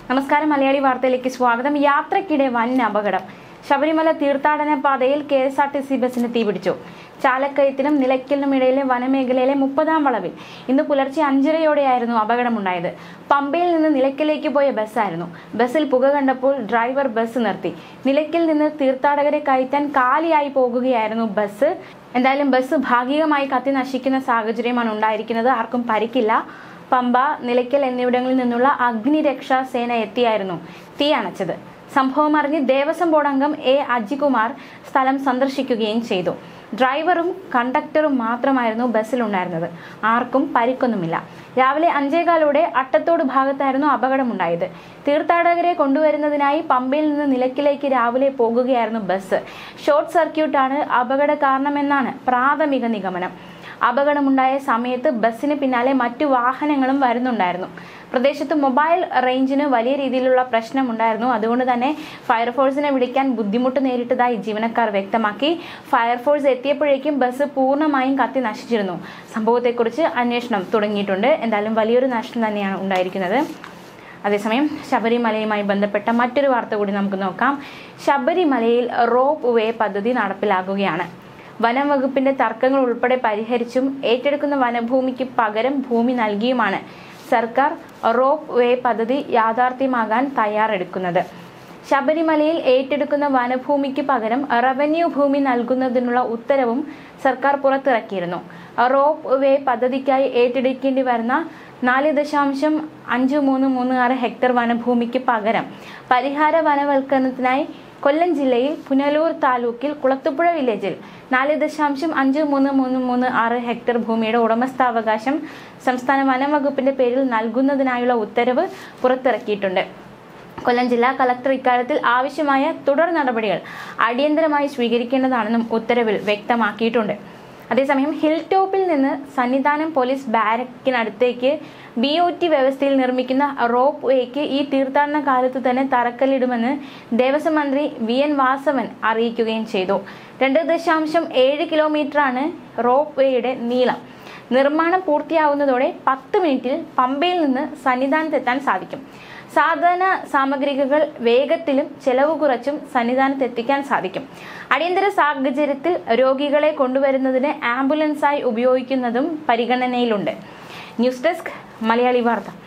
നമസ്കാരം. മലയാളി വാർത്തയിലേക്ക് സ്വാഗതം. യാത്രക്കിടെ വൻ അപകടം. ശബരിമല തീർത്ഥാടന പാതയിൽ KSRTC ബസിന് തീപിടിച്ചു. ചാലക്കയത്തിനും നിലയ്ക്കലിനും ഇടയിലെ വനമേഖലയിലെ 30-ാം വളവിൽ ഇന്ന് പുലർച്ചെ 5:30-യോടെയായിരുന്നു അപകടമുണ്ടായത്. പമ്പയിൽ നിന്ന് നിലയ്ക്കലേക്ക് പോയ ബസ്സായിരുന്നു. ബസ്സിൽ പുക കണ്ടപ്പോൾ ഡ്രൈവർ ബസ് നിർത്തി. നിലയ്ക്കലിൽ നിന്ന് തീർത്ഥാടകരെ കയറ്റാൻ കാലിയായി പോകുകയായിരുന്നു ബസ്. എന്തായാലും ബസ് ഭാഗികമായി കത്തി നശിക്കുന്ന സാഹചര്യമാണ് ഉണ്ടായിരിക്കുന്നത്. ആർക്കും പരിക്കില്ല. പമ്പ, നിലയ്ക്കൽ എന്നിവിടങ്ങളിൽ നിന്നുള്ള അഗ്നിരക്ഷാ സേന എത്തിയായിരുന്നു തീ അണച്ചത്. സംഭവം അറിഞ്ഞ് ദേവസ്വം ബോർഡ് അംഗം A. അജികുമാർ സ്ഥലം സന്ദർശിക്കുകയും ചെയ്തു. ഡ്രൈവറും കണ്ടക്ടറും മാത്രമായിരുന്നു ബസ്സിലുണ്ടായിരുന്നത്. ആർക്കും പരിക്കൊന്നുമില്ല. രാവിലെ 5:15 അട്ടത്തോട് ഭാഗത്തായിരുന്നു അപകടമുണ്ടായത്. തീർത്ഥാടകരെ കൊണ്ടുവരുന്നതിനായി പമ്പയിൽ നിന്ന് നിലയ്ക്കലേക്ക് രാവിലെ പോകുകയായിരുന്നു ബസ്. ഷോർട്ട് സർക്യൂട്ടാണ് അപകട കാരണമെന്നാണ് പ്രാഥമിക നിഗമനം. അപകടമുണ്ടായ സമയത്ത് ബസ്സിന് പിന്നാലെ മറ്റു വാഹനങ്ങളും വരുന്നുണ്ടായിരുന്നു. പ്രദേശത്ത് മൊബൈൽ റേഞ്ചിന് വലിയ രീതിയിലുള്ള പ്രശ്നമുണ്ടായിരുന്നു. അതുകൊണ്ട് തന്നെ ഫയർഫോഴ്സിനെ വിളിക്കാൻ ബുദ്ധിമുട്ട് നേരിട്ടതായി ജീവനക്കാർ വ്യക്തമാക്കി. ഫയർഫോഴ്സ് എത്തിയപ്പോഴേക്കും ബസ് പൂർണ്ണമായും കത്തി നശിച്ചിരുന്നു. സംഭവത്തെക്കുറിച്ച് അന്വേഷണം തുടങ്ങിയിട്ടുണ്ട്. എന്തായാലും വലിയൊരു നഷ്ടം തന്നെയാണ് ഉണ്ടായിരിക്കുന്നത്. അതേസമയം ശബരിമലയുമായി ബന്ധപ്പെട്ട മറ്റൊരു വാർത്ത കൂടി നമുക്ക് നോക്കാം. ശബരിമലയിൽ റോപ്പ് വേ പദ്ധതി നടപ്പിലാക്കുകയാണ്. വനം വകുപ്പിന്റെ തർക്കങ്ങൾ ഉൾപ്പെടെ പരിഹരിച്ചും ഏറ്റെടുക്കുന്ന വനഭൂമിക്ക് പകരം ഭൂമി നൽകിയുമാണ് സർക്കാർ റോപ്പ് വേ പദ്ധതി യാഥാർത്ഥ്യമാകാൻ തയ്യാറെടുക്കുന്നത്. ശബരിമലയിൽ ഏറ്റെടുക്കുന്ന വനഭൂമിക്ക് പകരം റവന്യൂ ഭൂമി നൽകുന്നതിനുള്ള ഉത്തരവും സർക്കാർ പുറത്തിറക്കിയിരുന്നു. റോപ്പ് വേ പദ്ധതിക്കായി ഏറ്റെടുക്കേണ്ടി വരുന്ന 4.5336 ഹെക്ടർ വനഭൂമിക്ക് പകരം പരിഹാര വനവൽക്കരണത്തിനായി കൊല്ലം ജില്ലയിൽ പുനലൂർ താലൂക്കിൽ കുളത്തുപുഴ വില്ലേജിൽ 4.53336 ഹെക്ടർ ഭൂമിയുടെ ഉടമസ്ഥാവകാശം സംസ്ഥാന വനം വകുപ്പിന്റെ പേരിൽ നൽകുന്നതിനായുള്ള ഉത്തരവ് പുറത്തിറക്കിയിട്ടുണ്ട്. കൊല്ലം ജില്ലാ കളക്ടർ ഇക്കാര്യത്തിൽ ആവശ്യമായ തുടർ നടപടികൾ അടിയന്തരമായി സ്വീകരിക്കേണ്ടതാണെന്നും ഉത്തരവിൽ വ്യക്തമാക്കിയിട്ടുണ്ട്. അതേസമയം ഹിൽ ടോപ്പിൽ നിന്ന് സന്നിധാനം പോലീസ് ബാരക്കിനടുത്തേക്ക് BOT വ്യവസ്ഥയിൽ നിർമ്മിക്കുന്ന റോപ്പ് വേക്ക് ഈ തീർത്ഥാടന കാലത്ത് തന്നെ തറക്കല്ലിടുമെന്ന് ദേവസ്വം മന്ത്രി VN വാസവൻ അറിയിക്കുകയും ചെയ്തു. 2.7 കിലോമീറ്ററാണ് റോപ്പ് വേയുടെ നീളം. നിർമ്മാണം പൂർത്തിയാവുന്നതോടെ 10 മിനിറ്റിൽ പമ്പയിൽ നിന്ന് സന്നിധാനത്തെത്താൻ സാധിക്കും. സാധന സാമഗ്രികൾ വേഗത്തിലും ചെലവ് കുറച്ചും സന്നിധാനത്തെത്തിക്കാൻ സാധിക്കും. അടിയന്തര സാഹചര്യത്തിൽ രോഗികളെ കൊണ്ടുവരുന്നതിന് ആംബുലൻസായി ഉപയോഗിക്കുന്നതും പരിഗണനയിലുണ്ട്. ന്യൂസ് ഡെസ്ക് മലയാളി വാർത്ത.